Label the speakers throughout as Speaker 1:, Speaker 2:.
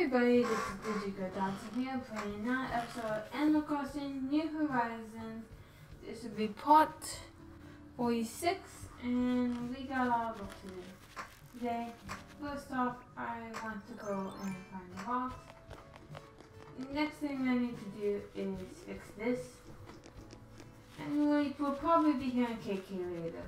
Speaker 1: everybody, this is Digiko Dodson here playing another episode of Animal Crossing New Horizons. This will be part 46 and we got a lot of work to do today. First off, I want to go and find the box. Next thing I need to do is fix this. And we'll probably be hearing KK later.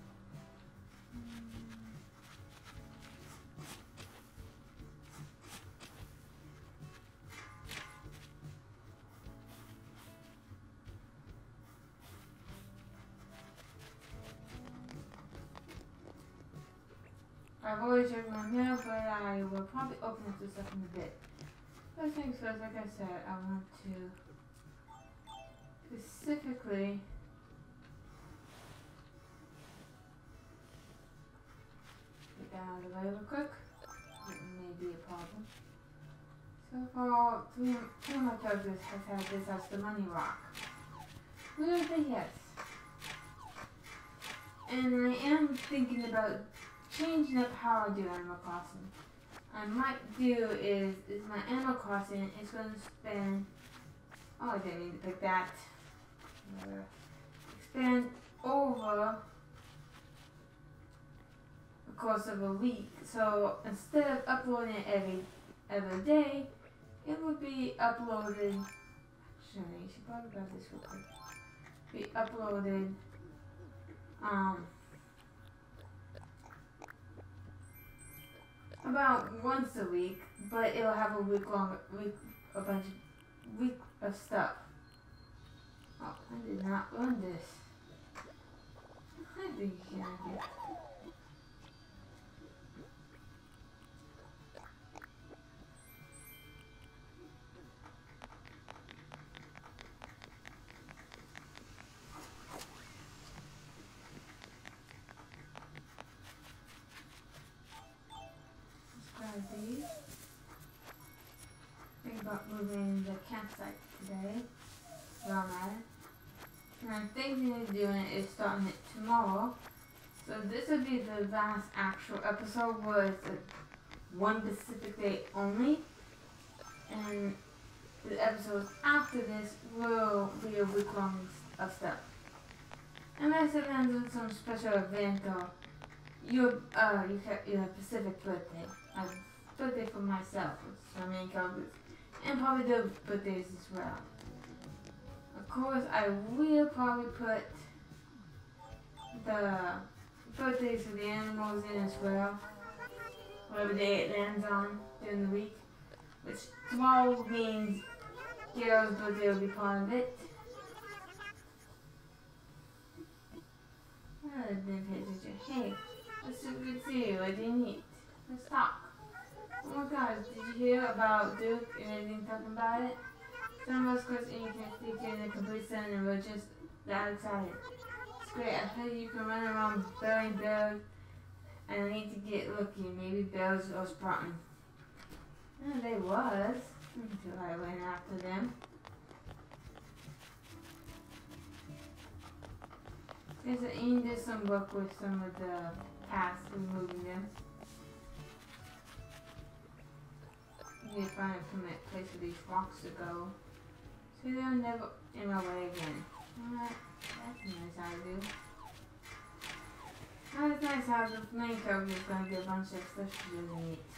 Speaker 1: I've always checked my mail, but I will probably open up this up in a bit. First things first, like I said, I want to specifically get that out of the way real quick. It may be a problem. So far, two of my characters has had this as the money rock. Will they? Yes. And I am thinking about changing up how I do Animal Crossing. I might do is my Animal Crossing is going to spend, oh I didn't mean to pick that, expand over the course of a week. So instead of uploading it every day, it would be uploaded, actually you should probably grab this real quick, be uploaded about once a week, but it'll have a week of stuff. Oh, I did not run this. I think you can do. Think about moving the campsite today. Well, and I'm thinking of doing it is starting it tomorrow. So this will be the last actual episode where it's one specific day only. And the episodes after this will be a week long of stuff. Unless it ends with some special event or your Pacific birthday. A birthday for myself, so I mean and probably the birthdays as well. Of course, I will probably put the birthdays of the animals in as well, whatever day it lands on during the week. Which tomorrow means Garo's birthday will be part of it. I didn't pay attention. Hey, it's so good to see you. I didn't eat. Let's talk. Oh my gosh, did you hear about Duke and everything talking about it? Some of us quits and you can't speak in a complete sentence and we're just that excited. It's great, I heard you can run around burying bears and I need to get lucky. Maybe bears or sprouting. Yeah, they was until I went after them. There's an Ian did some work with some of the paths, removing them. You need to find a permanent place for these rocks to go, so they're never in my way again. Alright, that's a nice how to do. That's nice how the main character is going to get a bunch of stuff she doesn't need.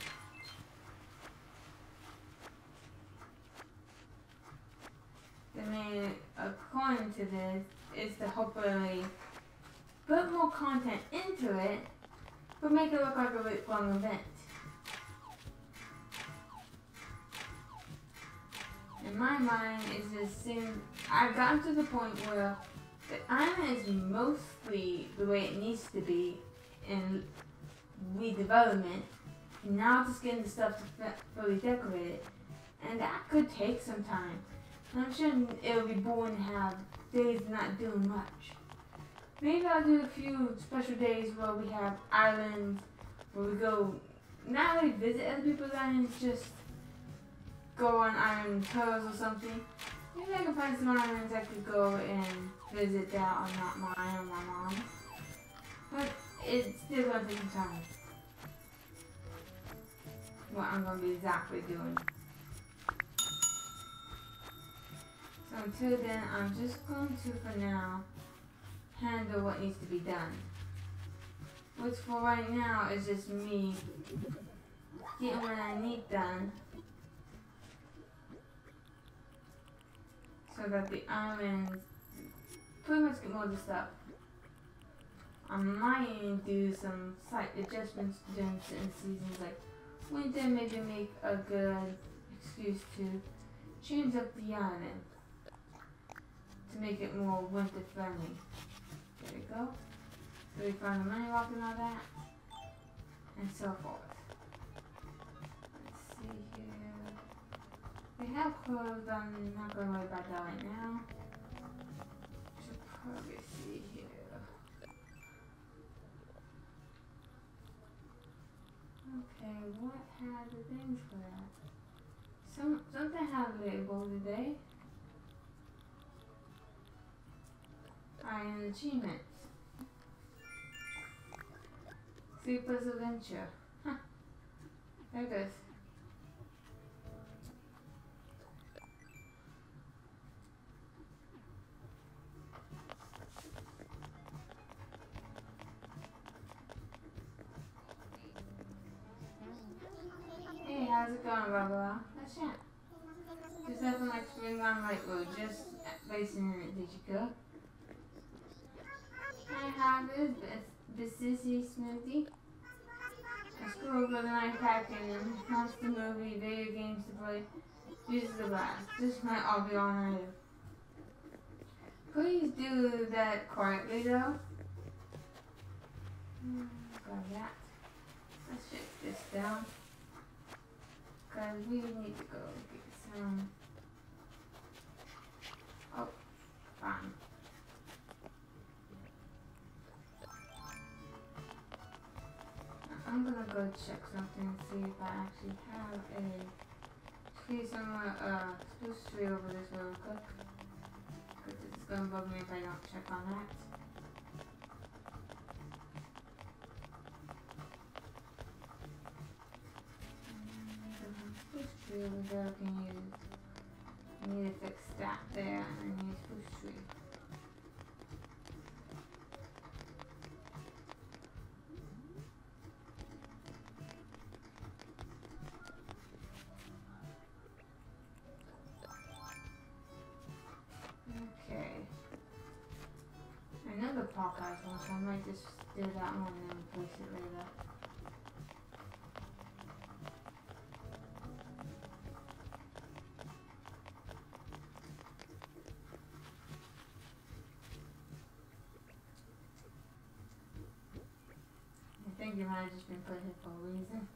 Speaker 1: The main, according to this, is to hopefully put more content into it, but make it look like a week-long event. In my mind, it's just soon I've gotten to the point where the island is mostly the way it needs to be in redevelopment. And now just getting the stuff to fully decorate it, and that could take some time. And I'm sure it'll be boring to have days not doing much. Maybe I'll do a few special days where we have islands where we go not really visit other people's islands, just go on island tours or something. Maybe I can find some islands I could go and visit that are not mine or my mom's. But it's still going to take some time. what I'm going to be exactly doing. So until then, I'm just going to, for now, handle what needs to be done. Which for right now is just me getting what I need done so that the islands pretty much get more of the stuff. I might do some slight adjustments during certain seasons, like winter, maybe make a good excuse to change up the island to make it more winter friendly. There we go. So we found the money rock and all that, and so forth. Let's see here. We have clothes, I'm not going to worry about that right now. Should probably see here. Okay, what had the things for that? Something had a label today. Iron achievements. Sleepless adventure. Huh. There it goes. Hey, how's it going, Barbara? That's it. Just nothing like spring on light road, just racing in it, did you go? I have this sissy smoothie. A school for the night packing and constant movie, video games to play. Uses the blast. This might all be all night. Please do that quietly though. Grab that. Let's shift this down. Cause we need to go get some. Oh, fine. I'm gonna go check something and see if I actually have some spruce tree over this real quick. Cause it's gonna bug me if I don't check on that. Spruce tree over there I can use. I need to fix that there and I need spruce tree. Park has one, so I might just do that one and then replace it later. I think it might have just been put here for a reason.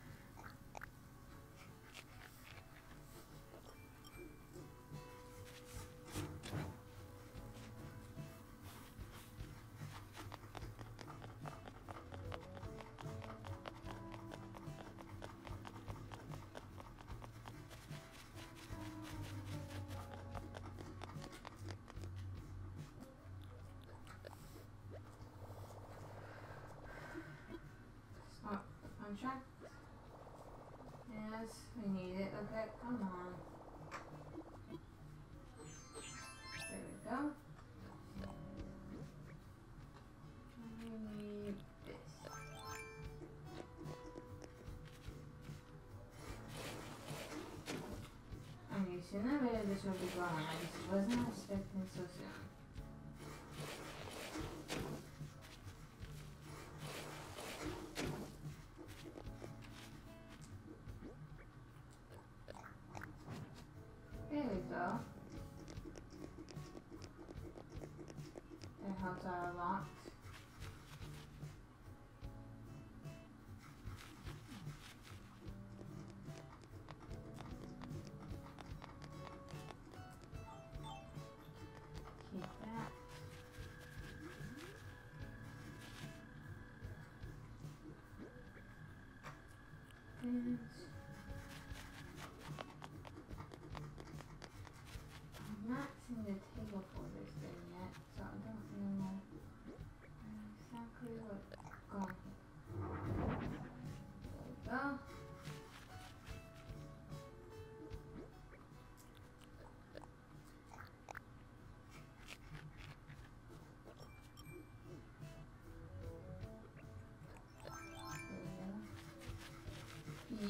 Speaker 1: Contract? Yes, we need it. Okay, come on. There we go. We need this. Okay, sooner or later this will be gone. I just wasn't expecting so soon. There we go. That helps out a lot. Keep that. And I'm not seeing the table for this thing yet, so I don't know exactly what's going on. There we go.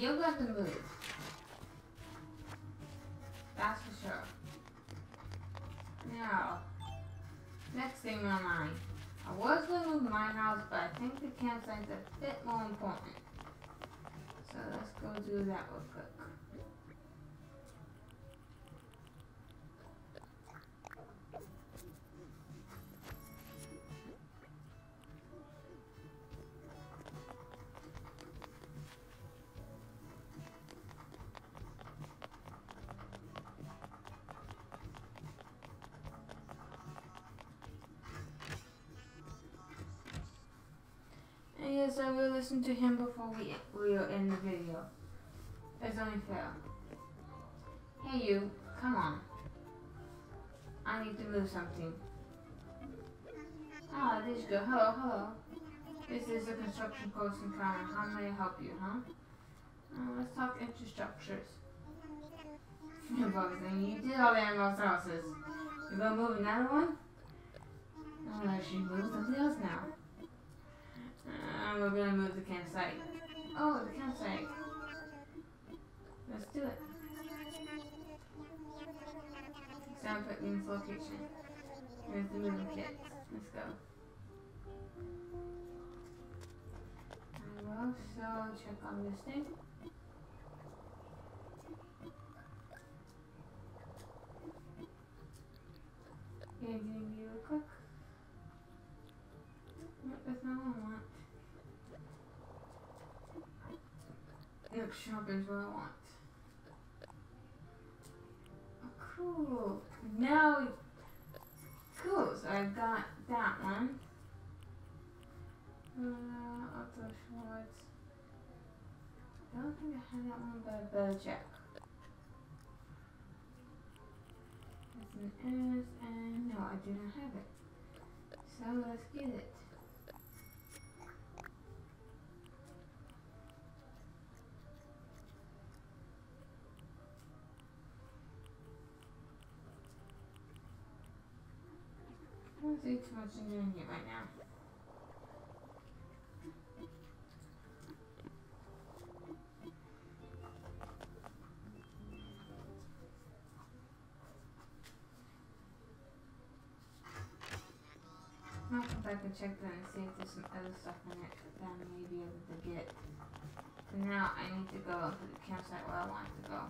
Speaker 1: You got to move. That's for sure. Now, next thing on mine. I was going to move my house, but I think the campsite's a bit more important. So let's go do that real quick. And yes, I will listen to him before we are in the video. It's only fair. Hey you, come on. I need to move something. Ah, this is good. Hello, hello. This is a construction course in Connor. How may I help you, huh? Let's talk infrastructures. You did all the animals' houses. You gonna move another one? Oh, she moved something else now. We're gonna move the campsite. Oh, the campsite. Let's do it. Sound put in its location. Here's the moving kit. Let's go. I will also check on this thing. Yeah, give me real quick. Nope, that's not what I want. Nope, shopping's what I want. Oh, cool. Now, cool. So I've got that one. Otto Schwartz. I don't think I had that one, but I better check. It's an S, and no, I do not have it. So let's get it. I don't see too much in doing it right now. I'll come back and check that and see if there's some other stuff in it that I may be able to get. For now, I need to go to the campsite where I want to go.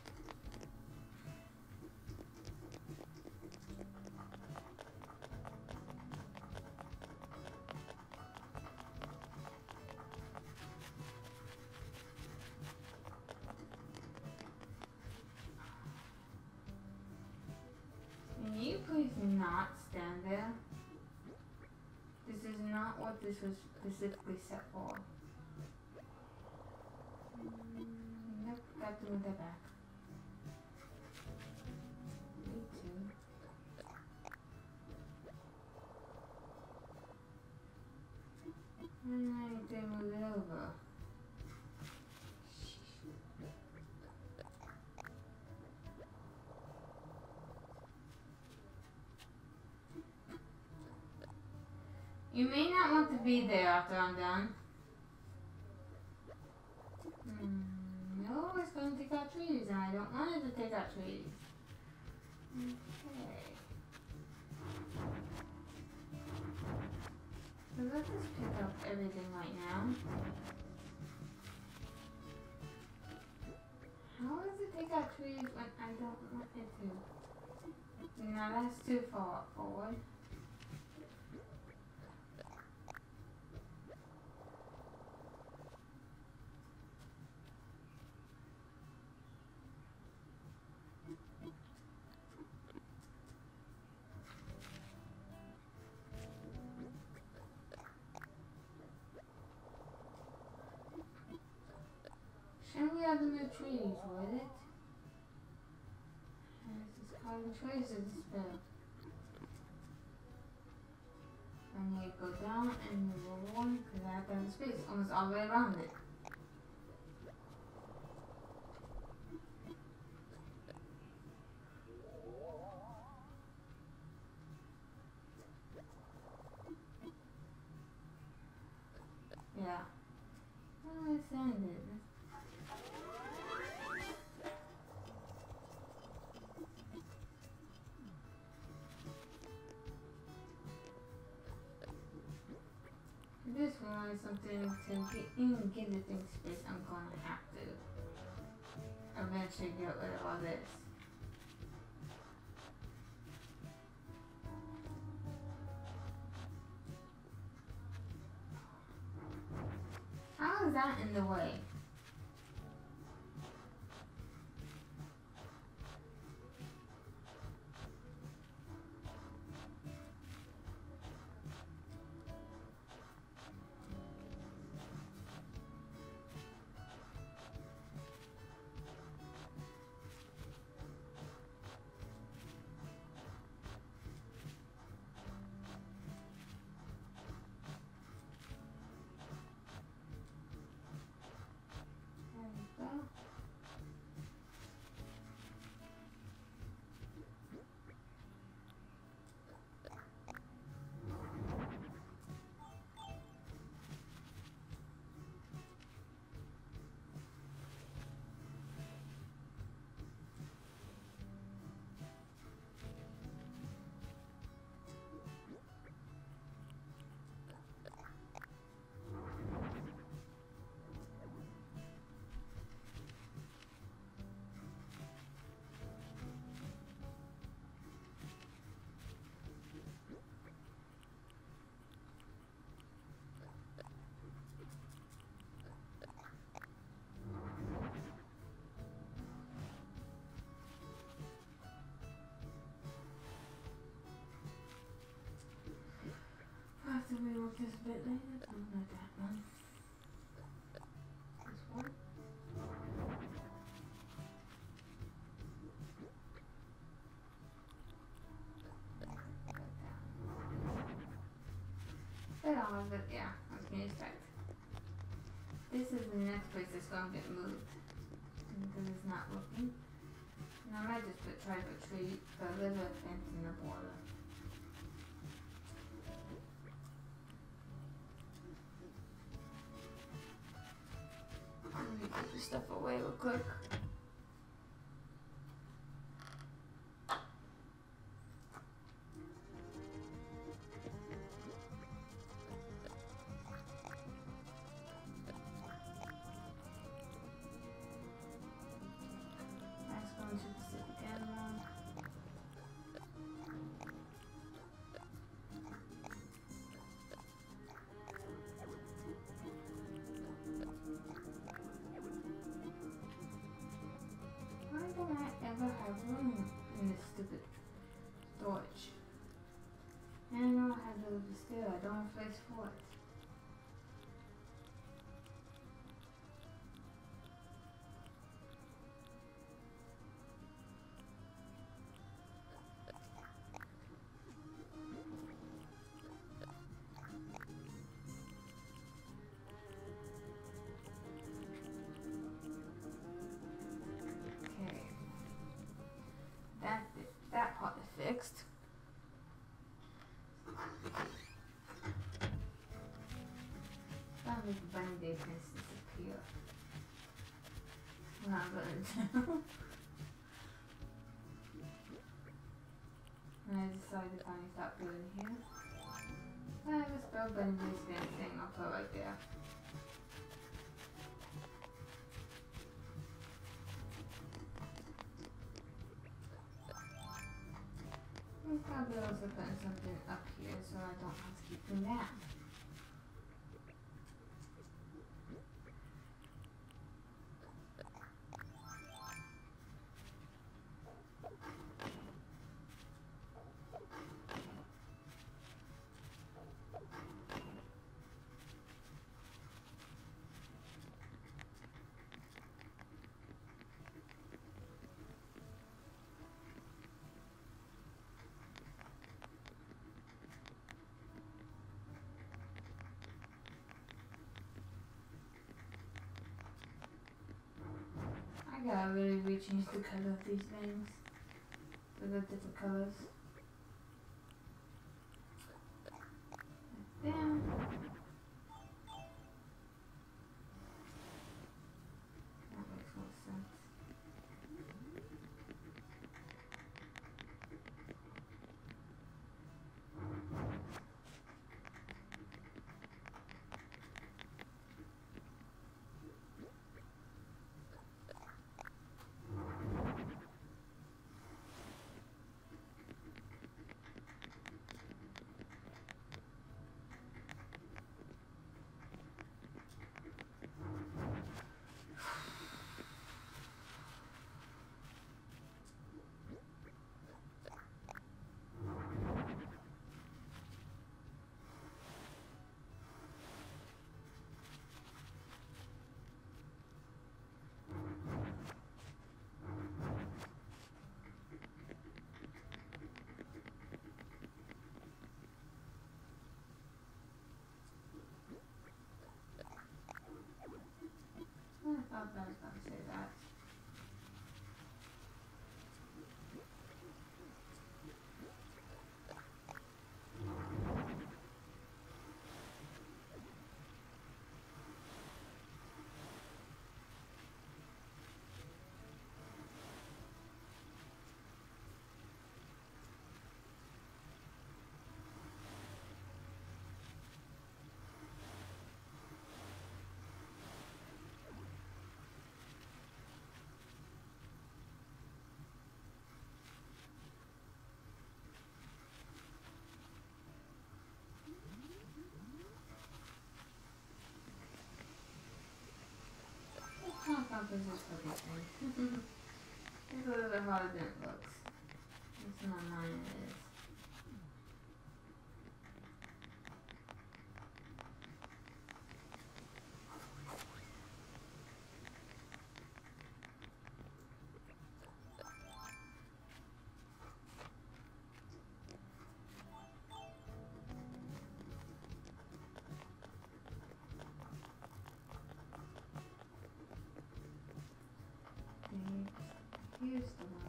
Speaker 1: Can you please not stand there? This is not what this was specifically set for. Nope, got to move that back. Me too. And I need to move it over. You may not want to be there after I'm done. No, it's going to take out trees, and I don't want it to take out trees. Okay. So let's just pick up everything right now. How does it take out trees when I don't want it to? Now that's too far forward. Shouldn't we have the new trees, would it? This is causing trees to disappear. I need to go down and move one because I have to have the space almost all the way around it. Yeah. Oh, I sand it. find something to even give the thing space, I'm going to have to eventually get rid of all this. How is that in the way? After we work this a bit later, oh no, that one. This one. But all of it, yeah, I can expect. This is the next place that's gonna get moved because it's not working. And I might just try to retreat, but a little bit of fence in the border. Let me put this stuff away real quick. Next one to Pacific Airline. Why don't I ever have room in this stupid storage? And I know I have to live still, I don't have place for it. Okay. That part is fixed. I'll make the bunny day fence disappear. What I'm gonna do. And I decided to finally stop doing here. I have a spell bunny day fence thing I'll put right there. I'm probably also putting something up here so I don't have to keep doing that. I gotta really rechange the color of these things. For the different colors. Like that. That makes more sense. thought I was gonna say that. Can't count this is for these things. It's a little bit harder than it looks. It's in my mind it is. Here's the one.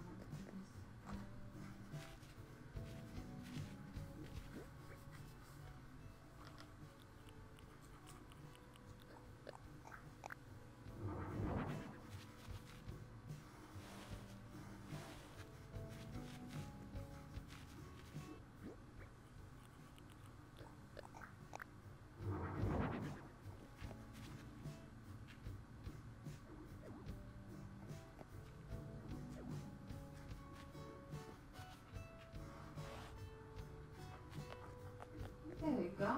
Speaker 1: There we go.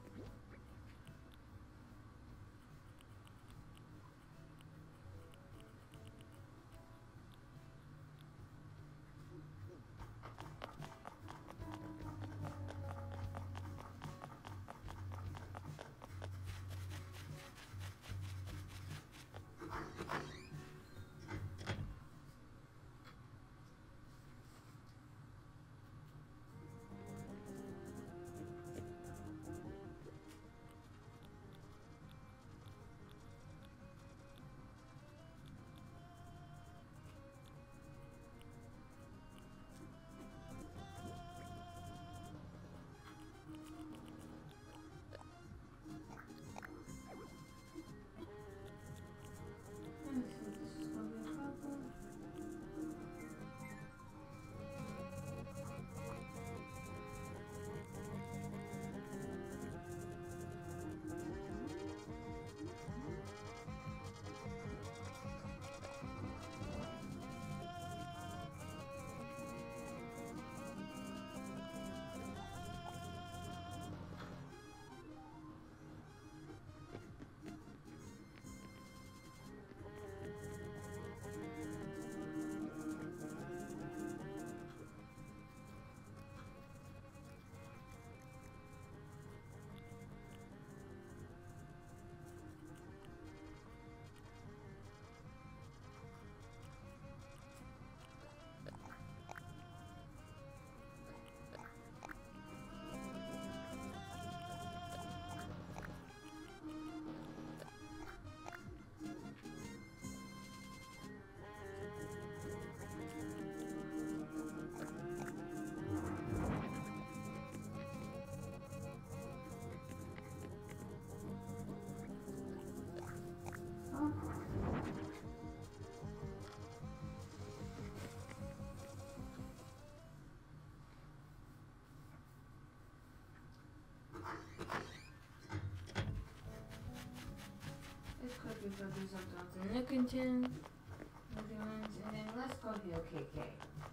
Speaker 1: We'll do something with the Nickington, and then let's go to KK.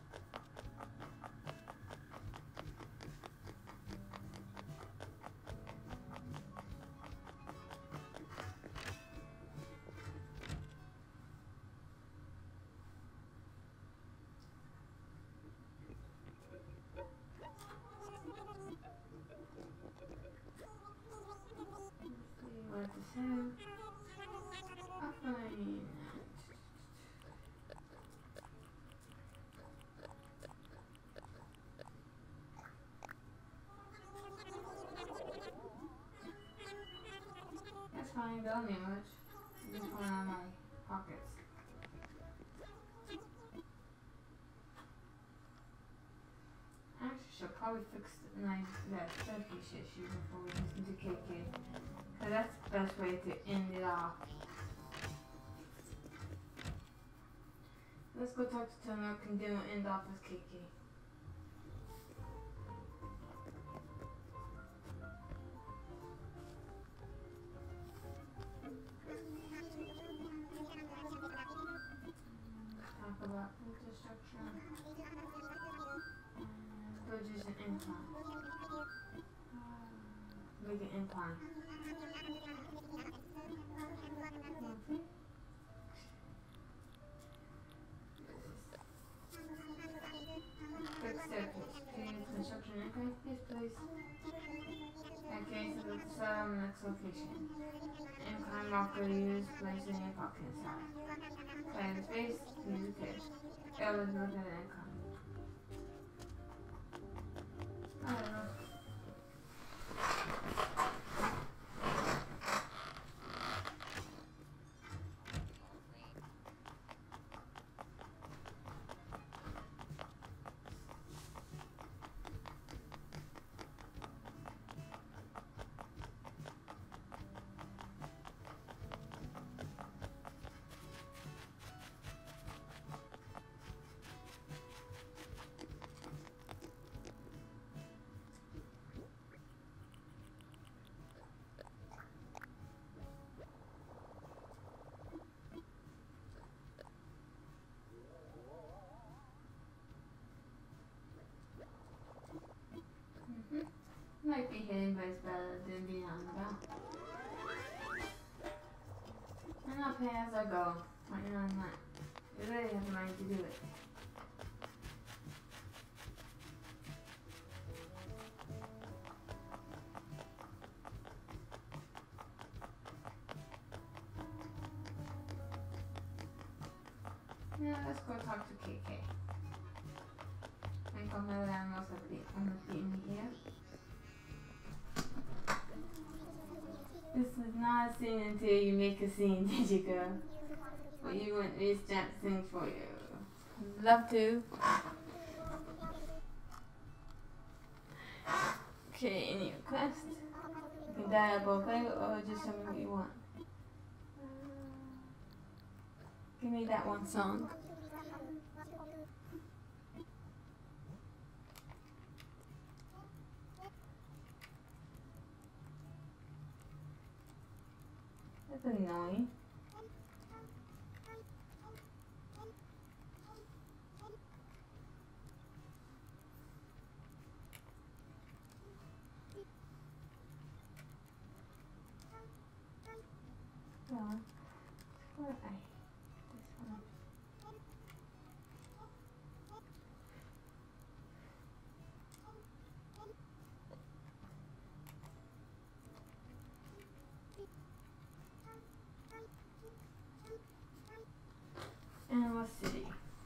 Speaker 1: What to say? Fine. That's fine, don't need much. Just one on my probably fix that selfish issue before we listen to KK. Cause that's the best way to end it off. Let's go talk to Tony and then we'll end off with KK. Talk about infrastructure. Bridges and incline. Make an incline. Fix staircase. Please construction incline. Yes, please. Okay, so let's next location. Incline marker used, place in your pocket inside. Plan the space, use the tip. Let's look at the incline. I don't know. Might be hidden, but it's better than being on the ground. And I'll pay as I go. Right now I'm not. You really have the money to do it. Now let's go talk to KK. And come over there and also beat me here. This is not a scene until you make a scene, did you girl? But you want me to stamp things for you. Love to. Okay, any request? You can dial both way or just tell me what you want. Give me that one song. That's annoying. Well, where am I? This one. Animal City.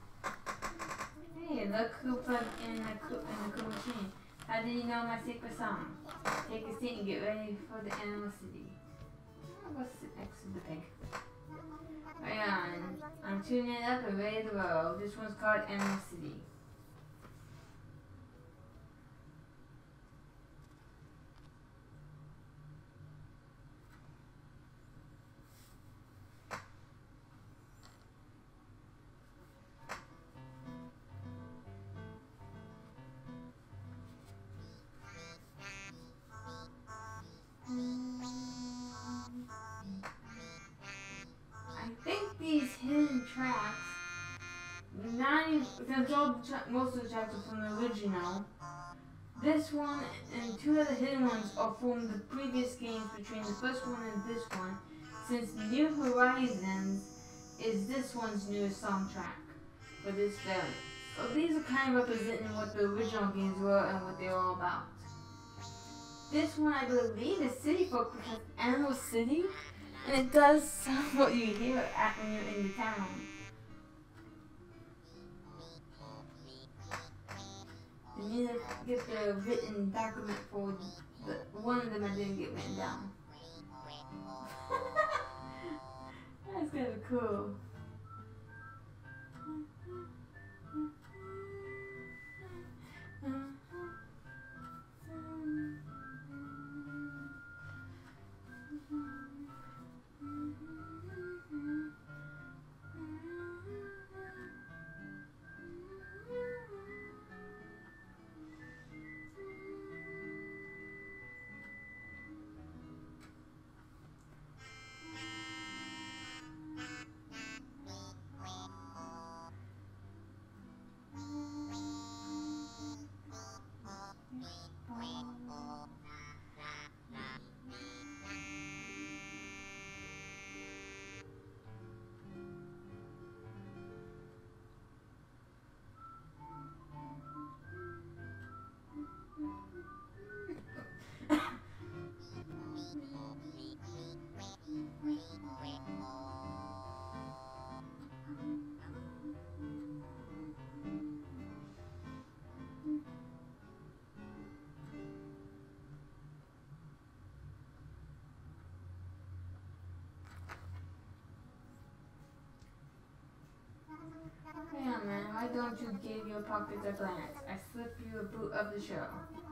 Speaker 1: Hey, look who plugged in the cool machine. How do you know my secret song? Take a seat and get ready for the Animal City. I'll go sit next to the pig. Right on. I'm tuning it up and ready to roll. This one's called Animal City. These hidden tracks, since most of the tracks are from the original, this one and two of the hidden ones are from the previous games between the first one and this one, since New Horizons is this one's newest soundtrack for this variant. So these are kind of representing what the original games were and what they're all about. This one I believe is City Folk because Animal City. And it does sound what you hear at when you're in the town. You need to get the written document for the one of them I didn't get written down. That's kind of cool. Why don't you give your pockets a glance? I slip you a boot of the show.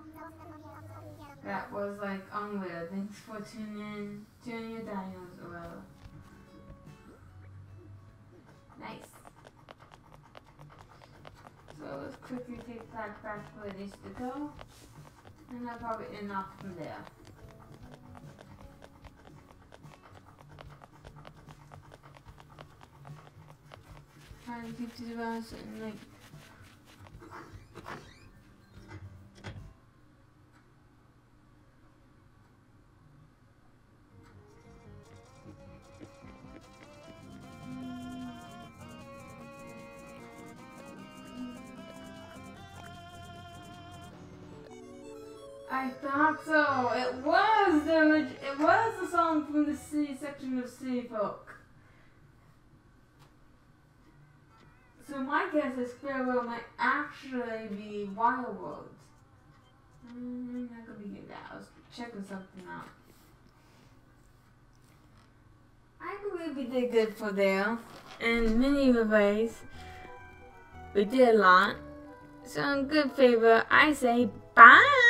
Speaker 1: That was like unreal. Thanks for tuning your dinos, Orella. Nice. So let's quickly take Black back where it needs to go. And I'll probably end off from there. Trying to keep these around and like I thought so. It was the song from the city section of City Folk. So my guess is Farewell might actually be Wild Worlds. Not gonna be that. I was checking something out. I believe we did good for there. In many ways, we did a lot. So in good favor, I say bye.